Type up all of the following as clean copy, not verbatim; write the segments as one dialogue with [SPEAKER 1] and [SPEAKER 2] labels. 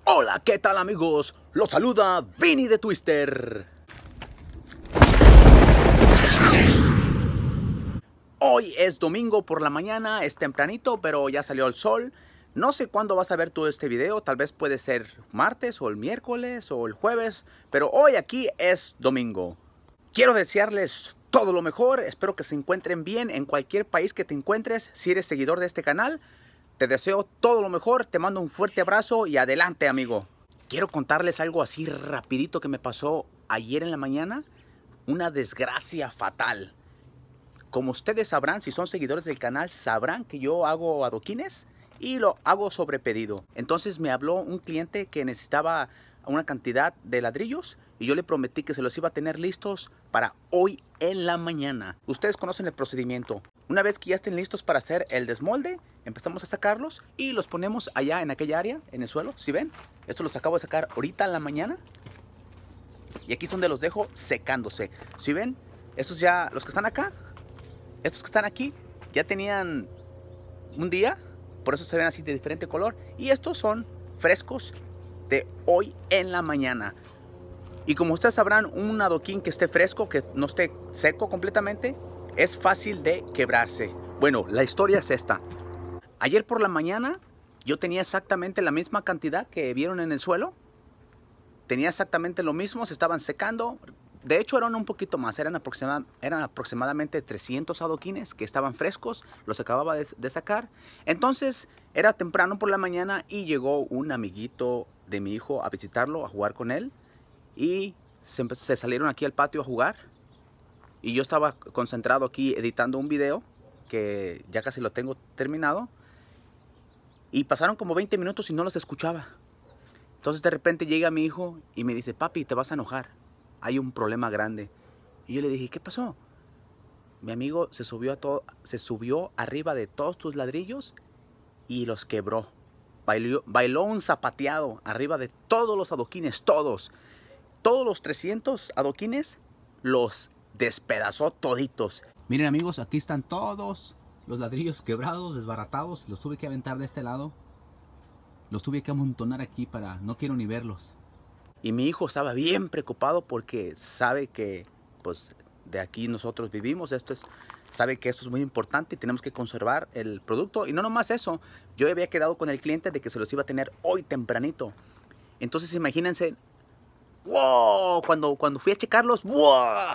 [SPEAKER 1] Hola, ¿qué tal amigos? Los saluda Vinny de Twister. Hoy es domingo por la mañana, es tempranito, pero ya salió el sol. No sé cuándo vas a ver tú este video, tal vez puede ser martes o el miércoles o el jueves, pero hoy aquí es domingo. Quiero desearles todo lo mejor, espero que se encuentren bien en cualquier país que te encuentres. Si eres seguidor de este canal, te deseo todo lo mejor, te mando un fuerte abrazo y adelante, amigo. Quiero contarles algo así rapidito que me pasó ayer en la mañana. Una desgracia fatal. Como ustedes sabrán, si son seguidores del canal, sabrán que yo hago adoquines y lo hago sobre pedido. Entonces me habló un cliente que necesitaba una cantidad de ladrillos y yo le prometí que se los iba a tener listos para hoy en la mañana. Ustedes conocen el procedimiento. Una vez que ya estén listos para hacer el desmolde, empezamos a sacarlos y los ponemos allá en aquella área, en el suelo. ¿Sí ven? Estos los acabo de sacar ahorita en la mañana. Y aquí es donde los dejo secándose. ¿Sí ven? Estos ya, los que están acá, estos que están aquí, ya tenían un día. Por eso se ven así de diferente color. Y estos son frescos de hoy en la mañana. Y como ustedes sabrán, un adoquín que esté fresco, que no esté seco completamente, es fácil de quebrarse. Bueno, la historia es esta. Ayer por la mañana yo tenía exactamente la misma cantidad que vieron en el suelo. Tenía exactamente lo mismo, se estaban secando. De hecho eran un poquito más, eran aproximadamente 300 adoquines que estaban frescos. Los acababa de sacar. Entonces era temprano por la mañana y llegó un amiguito de mi hijo a visitarlo, a jugar con él. Y se salieron aquí al patio a jugar. Y yo estaba concentrado aquí editando un video que ya casi lo tengo terminado. Y pasaron como 20 minutos y no los escuchaba. Entonces de repente llega mi hijo y me dice: papi, te vas a enojar. Hay un problema grande. Y yo le dije: ¿qué pasó? Mi amigo se subió arriba de todos tus ladrillos y los quebró. Bailó un zapateado arriba de todos los adoquines, todos. Todos los 300 adoquines los despedazó toditos. Miren amigos, aquí están todos los ladrillos quebrados, desbaratados. Los tuve que aventar de este lado. Los tuve que amontonar aquí para... no quiero ni verlos. Y mi hijo estaba bien preocupado porque sabe que pues de aquí nosotros vivimos. Sabe que esto es muy importante y tenemos que conservar el producto. Y no nomás eso, yo había quedado con el cliente de que se los iba a tener hoy tempranito. Entonces imagínense... ¡wow! Cuando fui a checarlos, ¡wow!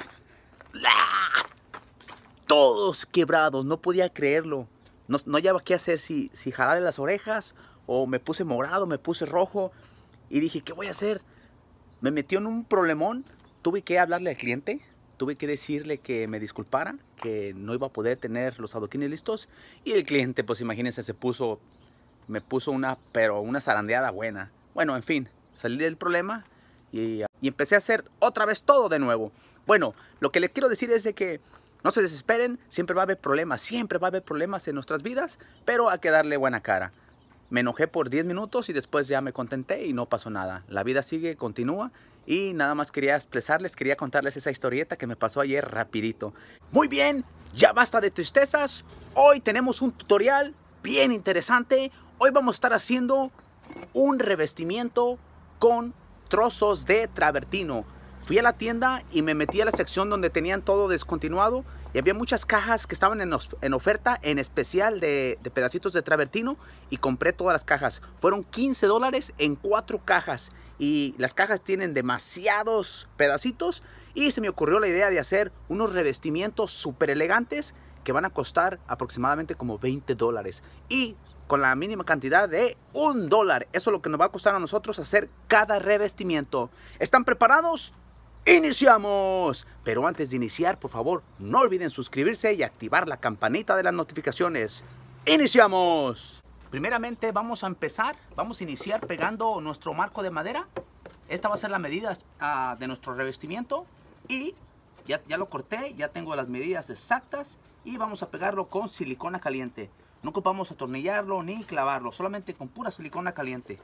[SPEAKER 1] Todos quebrados, no podía creerlo. No hallaba qué hacer, si jalarle las orejas, o me puse morado, me puse rojo. Y dije, ¿qué voy a hacer? Me metió en un problemón. Tuve que hablarle al cliente, tuve que decirle que me disculpara, que no iba a poder tener los adoquines listos. Y el cliente, pues imagínense, me puso una zarandeada buena. Bueno, en fin, salí del problema. Y empecé a hacer otra vez todo de nuevo. Bueno, lo que les quiero decir es de que no se desesperen, siempre va a haber problemas en nuestras vidas, pero hay que darle buena cara. Me enojé por 10 minutos y después ya me contenté y no pasó nada. La vida sigue, continúa y nada más quería contarles esa historieta que me pasó ayer rapidito. Muy bien, ya basta de tristezas. Hoy tenemos un tutorial bien interesante. Hoy vamos a estar haciendo un revestimiento con trozos de travertino. Fui a la tienda y me metí a la sección donde tenían todo descontinuado y había muchas cajas que estaban en oferta, en especial de pedacitos de travertino, y compré todas las cajas. Fueron $15 en 4 cajas y las cajas tienen demasiados pedacitos y se me ocurrió la idea de hacer unos revestimientos súper elegantes que van a costar aproximadamente como $20 y con la mínima cantidad de $1. Eso es lo que nos va a costar a nosotros hacer cada revestimiento. ¿Están preparados? ¡Iniciamos! Pero antes de iniciar, por favor, no olviden suscribirse y activar la campanita de las notificaciones. ¡Iniciamos! Primeramente vamos a iniciar pegando nuestro marco de madera. Esta va a ser la medida de nuestro revestimiento. Y ya lo corté, ya tengo las medidas exactas. Y vamos a pegarlo con silicona caliente. No ocupamos atornillarlo ni clavarlo, solamente con pura silicona caliente.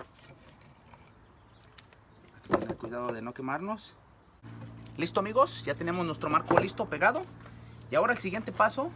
[SPEAKER 1] Tener cuidado de no quemarnos. Listo amigos, ya tenemos nuestro marco listo, pegado. Y ahora el siguiente paso.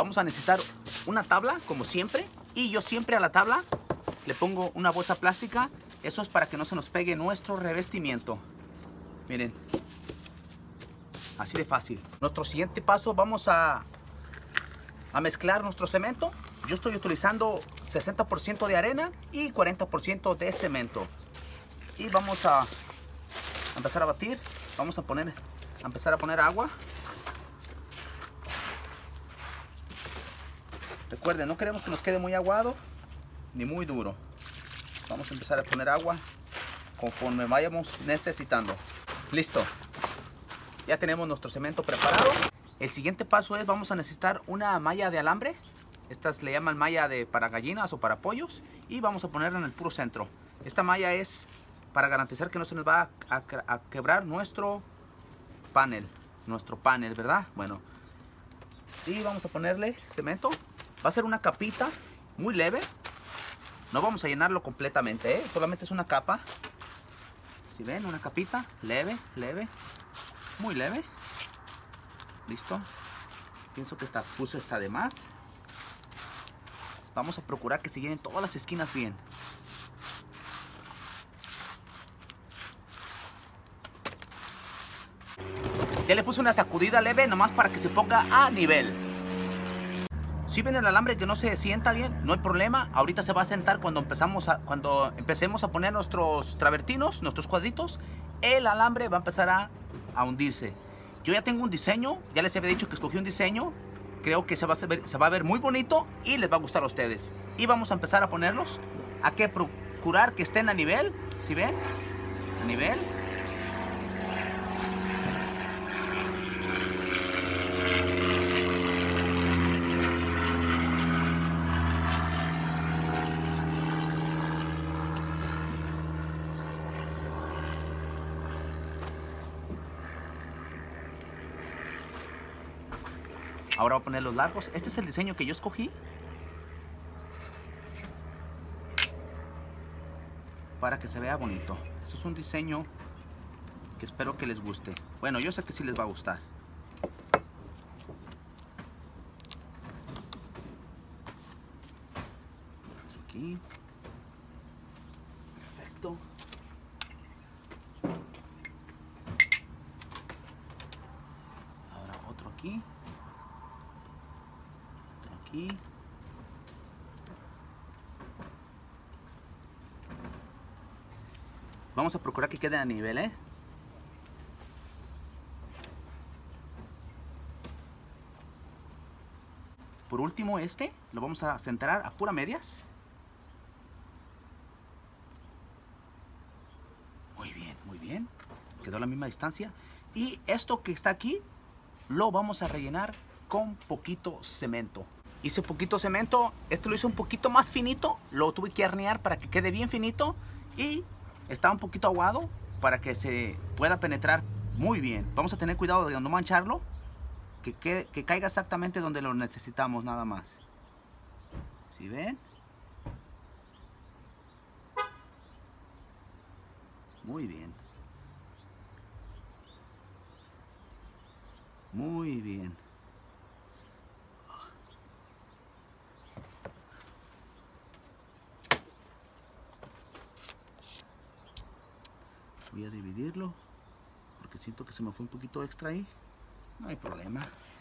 [SPEAKER 1] Vamos a necesitar una tabla, como siempre. Y yo siempre a la tabla le pongo una bolsa plástica. Eso es para que no se nos pegue nuestro revestimiento. Miren. Así de fácil. Nuestro siguiente paso, vamos a mezclar nuestro cemento. Yo estoy utilizando 60% de arena y 40% de cemento. Y vamos a empezar a batir. Vamos a empezar a poner agua. Recuerden, no queremos que nos quede muy aguado ni muy duro. Vamos a empezar a poner agua conforme vayamos necesitando. Listo. Ya tenemos nuestro cemento preparado. El siguiente paso es, vamos a necesitar una malla de alambre. Estas le llaman malla para gallinas o para pollos. Y vamos a ponerla en el puro centro. Esta malla es para garantizar que no se nos va a quebrar nuestro panel, ¿verdad? Bueno, y vamos a ponerle cemento. Va a ser una capita muy leve. No vamos a llenarlo completamente, ¿eh? Solamente es una capa. Si ven, una capita leve, muy leve. Listo. Pienso que esta puse está de más. Vamos a procurar que se llenen todas las esquinas bien. Ya le puse una sacudida leve nomás para que se ponga a nivel. Si ven el alambre que no se sienta bien, no hay problema. Ahorita se va a sentar cuando empecemos a poner nuestros travertinos, nuestros cuadritos. El alambre va a empezar a hundirse. Yo ya tengo un diseño, ya les había dicho que escogí un diseño. Creo que se va a ver muy bonito y les va a gustar a ustedes. Y vamos a empezar a ponerlos. Hay que procurar que estén a nivel. ¿Sí ven? A nivel. Ahora voy a poner los largos. Este es el diseño que yo escogí. Para que se vea bonito. Este es un diseño que espero que les guste. Bueno, yo sé que sí les va a gustar. Aquí. Perfecto. Ahora otro aquí. Aquí. Vamos a procurar que queden a nivel, ¿eh? Por último, este lo vamos a centrar a pura medias. Muy bien, muy bien. Quedó a la misma distancia. Y esto que está aquí lo vamos a rellenar con poquito cemento. Hice poquito cemento, esto lo hice un poquito más finito, lo tuve que hornear para que quede bien finito y está un poquito aguado para que se pueda penetrar muy bien. Vamos a tener cuidado de no mancharlo, que caiga exactamente donde lo necesitamos nada más. ¿Sí ven? Muy bien. Muy bien. Voy a dividirlo porque siento que se me fue un poquito extra ahí. No hay problema.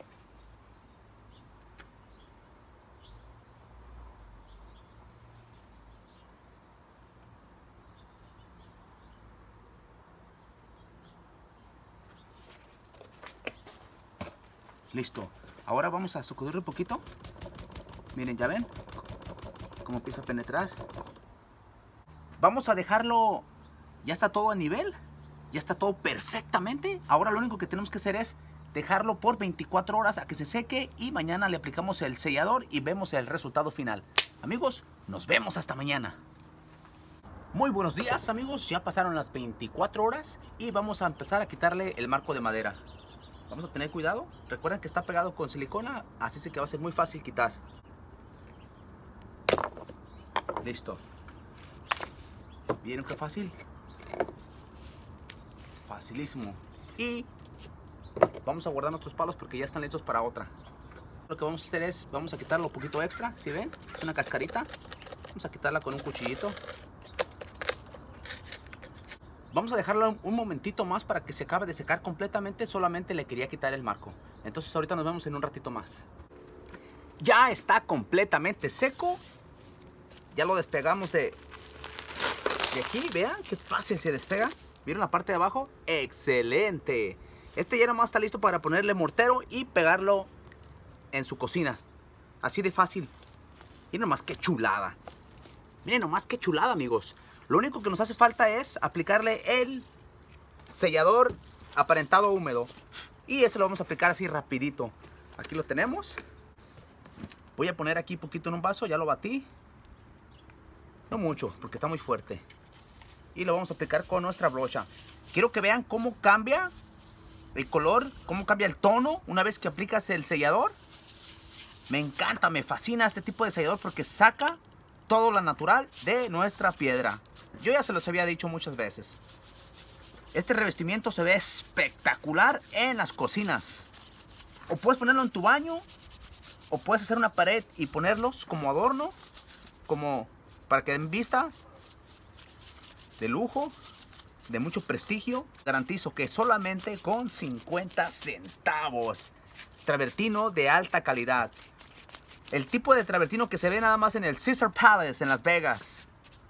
[SPEAKER 1] Listo. Ahora vamos a sacudirlo un poquito. Miren, ¿ya ven cómo empieza a penetrar? Vamos a dejarlo. Ya está todo a nivel. Ya está todo perfectamente. Ahora lo único que tenemos que hacer es dejarlo por 24 horas a que se seque. Y mañana le aplicamos el sellador y vemos el resultado final. Amigos, nos vemos hasta mañana. Muy buenos días, amigos. Ya pasaron las 24 horas y vamos a empezar a quitarle el marco de madera. Vamos a tener cuidado. Recuerden que está pegado con silicona, así es que va a ser muy fácil quitar. Listo. ¿Vieron qué fácil? Facilísimo. Y vamos a guardar nuestros palos porque ya están listos para otra. Lo que vamos a hacer es, vamos a quitarlo un poquito extra, ¿sí ven? Es una cascarita. Vamos a quitarla con un cuchillito. Vamos a dejarla un momentito más para que se acabe de secar completamente. Solamente le quería quitar el marco. Entonces ahorita nos vemos en un ratito más. Ya está completamente seco. Ya lo despegamos de aquí. Vean qué fácil se despega. ¿Vieron la parte de abajo? ¡Excelente! Este ya nomás está listo para ponerle mortero y pegarlo en su cocina. Así de fácil. Miren nomás qué chulada. Miren nomás qué chulada, amigos. Lo único que nos hace falta es aplicarle el sellador aparentado húmedo. Y ese lo vamos a aplicar así rapidito. Aquí lo tenemos. Voy a poner aquí poquito en un vaso. Ya lo batí. No mucho, porque está muy fuerte. Y lo vamos a aplicar con nuestra brocha. Quiero que vean cómo cambia el color, cómo cambia el tono una vez que aplicas el sellador. Me encanta, me fascina este tipo de sellador porque saca todo lo natural de nuestra piedra. Yo ya se los había dicho muchas veces. Este revestimiento se ve espectacular en las cocinas. O puedes ponerlo en tu baño, o puedes hacer una pared y ponerlos como adorno, como para que den vista de lujo, de mucho prestigio. Garantizo que solamente con 50 centavos. Travertino de alta calidad. El tipo de travertino que se ve nada más en el Caesar Palace en Las Vegas.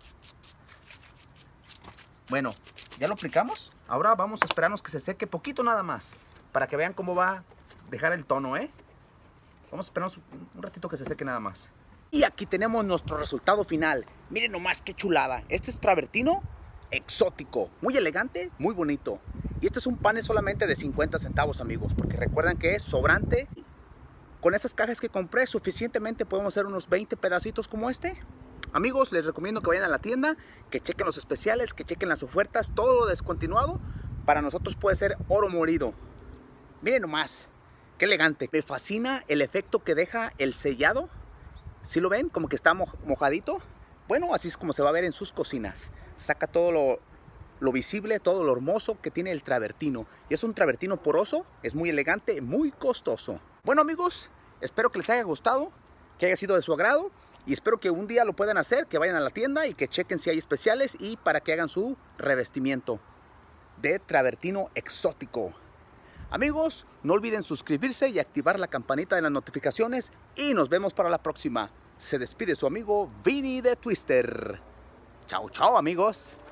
[SPEAKER 1] Bueno, ya lo aplicamos. Ahora vamos a esperarnos que se seque poquito nada más. Para que vean cómo va a dejar el tono, ¿eh? Vamos a esperarnos un ratito que se seque nada más. Y aquí tenemos nuestro resultado final. Miren nomás qué chulada. Este es travertino exótico. Muy elegante, muy bonito. Y este es un pane solamente de 50 centavos, amigos. Porque recuerdan que es sobrante. Con esas cajas que compré, suficientemente podemos hacer unos 20 pedacitos como este. Amigos, les recomiendo que vayan a la tienda, que chequen los especiales, que chequen las ofertas, todo lo descontinuado. Para nosotros puede ser oro molido. Miren nomás, qué elegante. Me fascina el efecto que deja el sellado. ¿Sí lo ven? Como que está mojadito. Bueno, así es como se va a ver en sus cocinas. Saca todo lo visible, todo lo hermoso que tiene el travertino. Y es un travertino poroso, es muy elegante, muy costoso. Bueno, amigos, espero que les haya gustado, que haya sido de su agrado. Y espero que un día lo puedan hacer, que vayan a la tienda y que chequen si hay especiales y para que hagan su revestimiento de travertino exótico. Amigos, no olviden suscribirse y activar la campanita de las notificaciones y nos vemos para la próxima. Se despide su amigo Vinny de Twister. Chao, chao, amigos.